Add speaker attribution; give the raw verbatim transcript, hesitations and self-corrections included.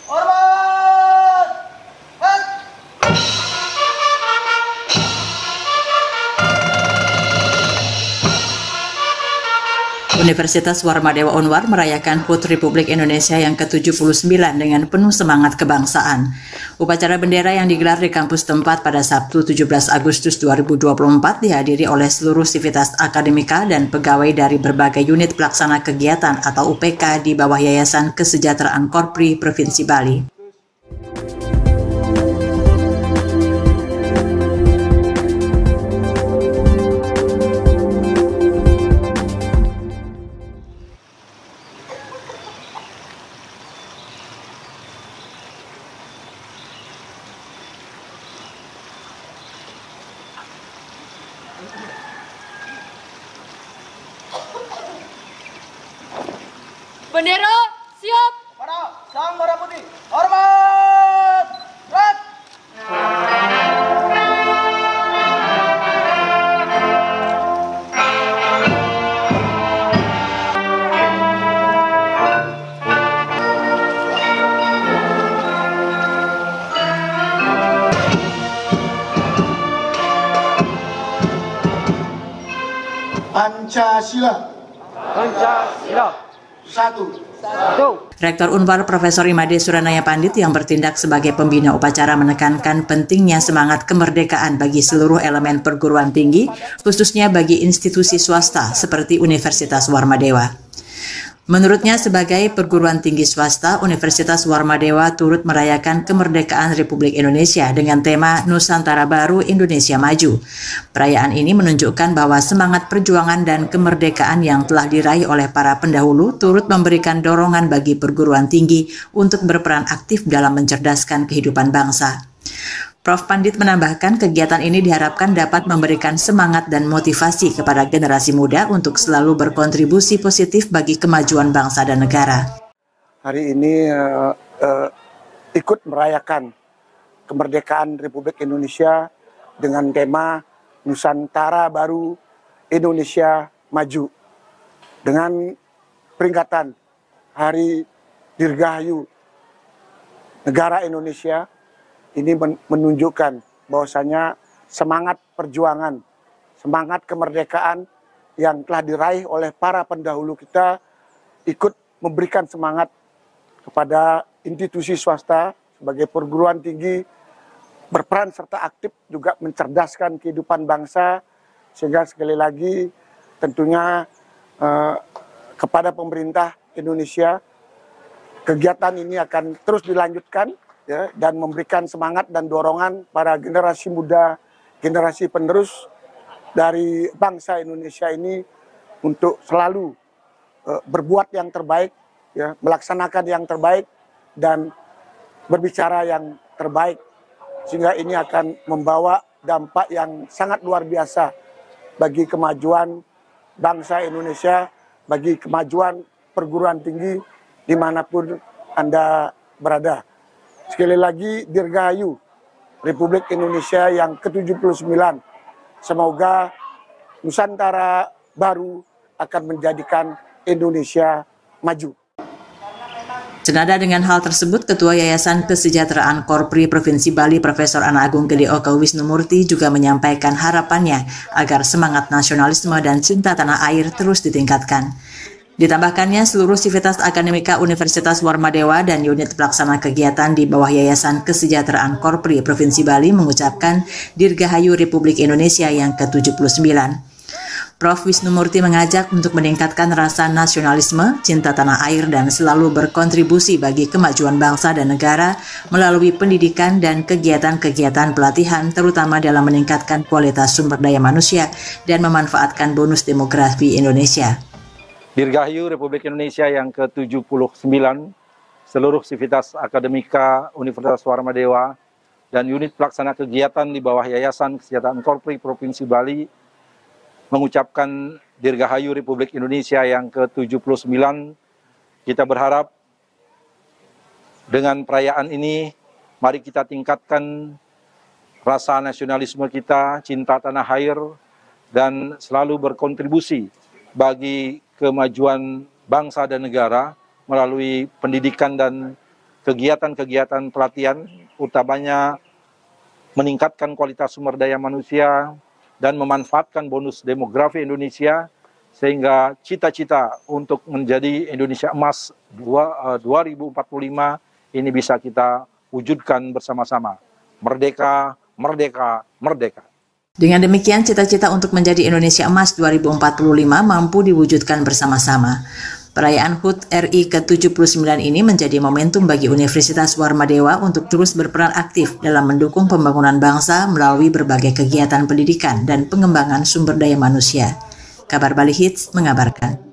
Speaker 1: Universitas Warmadewa Unwar merayakan H U T Republik Indonesia yang ke tujuh puluh sembilan dengan penuh semangat kebangsaan. Upacara bendera yang digelar di kampus tempat pada Sabtu tujuh belas Agustus dua ribu dua puluh empat dihadiri oleh seluruh sivitas akademika dan pegawai dari berbagai unit pelaksana kegiatan atau U P K di bawah Yayasan Kesejahteraan Korpri Provinsi Bali.
Speaker 2: Bendera siap.
Speaker 3: Pada sang merah putih. Hormat. Red. Pancasila.
Speaker 4: Pancasila.
Speaker 3: Satu.
Speaker 4: Satu.
Speaker 1: Rektor Unwar Profesor Imade Suranaya Pandit yang bertindak sebagai pembina upacara menekankan pentingnya semangat kemerdekaan bagi seluruh elemen perguruan tinggi, khususnya bagi institusi swasta seperti Universitas Warmadewa. Menurutnya, sebagai perguruan tinggi swasta, Universitas Warmadewa turut merayakan kemerdekaan Republik Indonesia dengan tema Nusantara Baru Indonesia Maju. Perayaan ini menunjukkan bahwa semangat perjuangan dan kemerdekaan yang telah diraih oleh para pendahulu turut memberikan dorongan bagi perguruan tinggi untuk berperan aktif dalam mencerdaskan kehidupan bangsa. Profesor Pandit menambahkan kegiatan ini diharapkan dapat memberikan semangat dan motivasi kepada generasi muda untuk selalu berkontribusi positif bagi kemajuan bangsa dan negara.
Speaker 3: Hari ini uh, uh, ikut merayakan kemerdekaan Republik Indonesia dengan tema Nusantara Baru Indonesia Maju. Dengan peringatan Hari Dirgahayu Negara Indonesia, ini menunjukkan bahwasanya semangat perjuangan, semangat kemerdekaan yang telah diraih oleh para pendahulu kita ikut memberikan semangat kepada institusi swasta sebagai perguruan tinggi berperan serta aktif juga mencerdaskan kehidupan bangsa, sehingga sekali lagi tentunya eh, kepada pemerintah Indonesia kegiatan ini akan terus dilanjutkan ya, dan memberikan semangat dan dorongan para generasi muda, generasi penerus dari bangsa Indonesia ini untuk selalu uh, berbuat yang terbaik, ya, melaksanakan yang terbaik dan berbicara yang terbaik, sehingga ini akan membawa dampak yang sangat luar biasa bagi kemajuan bangsa Indonesia, bagi kemajuan perguruan tinggi dimanapun Anda berada. Sekali lagi, Dirgahayu Republik Indonesia yang ke tujuh puluh sembilan. Semoga Nusantara Baru akan menjadikan Indonesia maju.
Speaker 1: Senada dengan hal tersebut, Ketua Yayasan Kesejahteraan Korpri Provinsi Bali Profesor Ana Agung Gede Oka Wisnumurti juga menyampaikan harapannya agar semangat nasionalisme dan cinta tanah air terus ditingkatkan. Ditambahkannya, seluruh sivitas akademika Universitas Warmadewa dan unit pelaksana kegiatan di bawah Yayasan Kesejahteraan Korpri Provinsi Bali mengucapkan Dirgahayu Republik Indonesia yang ke tujuh puluh sembilan. Profesor Wisnumurti mengajak untuk meningkatkan rasa nasionalisme, cinta tanah air, dan selalu berkontribusi bagi kemajuan bangsa dan negara melalui pendidikan dan kegiatan-kegiatan pelatihan, terutama dalam meningkatkan kualitas sumber daya manusia dan memanfaatkan bonus demografi Indonesia.
Speaker 4: Dirgahayu Republik Indonesia yang ke tujuh puluh sembilan, seluruh sivitas akademika Universitas Warmadewa dan unit pelaksana kegiatan di bawah Yayasan Kesejahteraan Korpri Provinsi Bali mengucapkan Dirgahayu Republik Indonesia yang ke tujuh puluh sembilan. Kita berharap dengan perayaan ini, mari kita tingkatkan rasa nasionalisme kita, cinta tanah air, dan selalu berkontribusi bagi kemajuan bangsa dan negara melalui pendidikan dan kegiatan-kegiatan pelatihan, utamanya meningkatkan kualitas sumber daya manusia dan memanfaatkan bonus demografi Indonesia, sehingga cita-cita untuk menjadi Indonesia Emas dua ribu empat puluh lima ini bisa kita wujudkan bersama-sama. Merdeka, merdeka, merdeka.
Speaker 1: Dengan demikian, cita-cita untuk menjadi Indonesia Emas dua ribu empat puluh lima mampu diwujudkan bersama-sama. Perayaan H U T R I ke tujuh puluh sembilan ini menjadi momentum bagi Universitas Warmadewa untuk terus berperan aktif dalam mendukung pembangunan bangsa melalui berbagai kegiatan pendidikan dan pengembangan sumber daya manusia. Kabar Bali Hits mengabarkan.